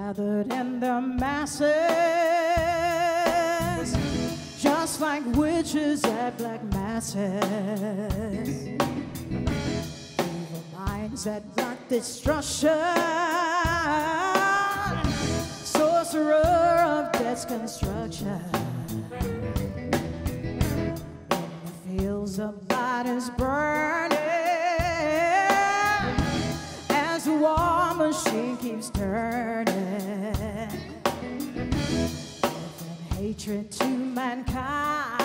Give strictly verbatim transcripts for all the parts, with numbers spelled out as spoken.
gathered in the masses, just like witches at black masses. Evil minds that plot destruction, sorcerer of death's construction. In the fields of bodies burning, as the war machine keeps turning, giving hatred to mankind,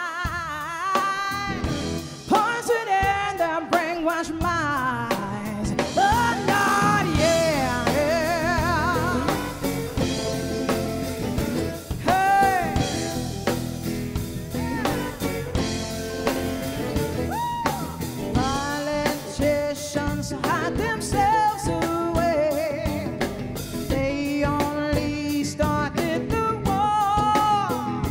poison in their brainwashed minds. Oh, Lord, yeah, yeah. Hey. Politicians hide themselves away. They only started the war.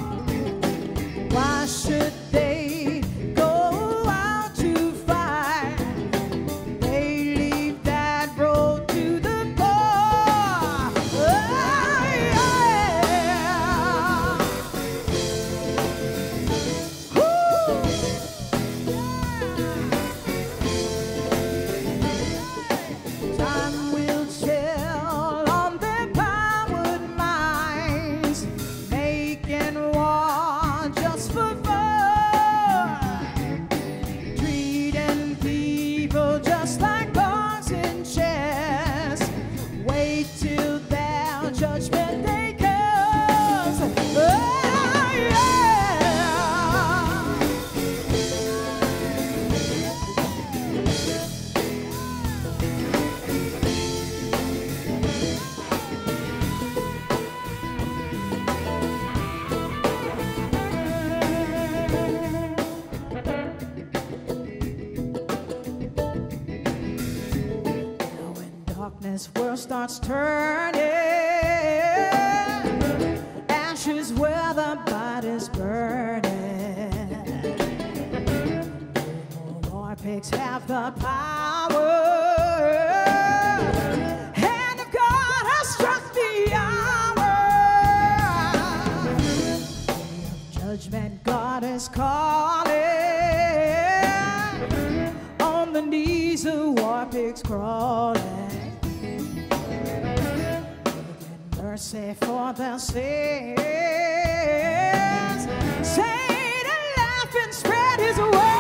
Why should they go out to fight? They leave that road to the core. Oh, yeah. Woo. Time will tell on their powered minds, making war just for fun, treating people just like pawns in chess. Wait till their judgment day comes. Oh, yeah. Now when darkness world starts turning, ashes where the body's burning, more pigs have the power, hand of God has struck the hour. Day of judgment, God is calling. On the knees, the war pigs crawling. Begging mercy for their sins. Satan laughed and spread his wings.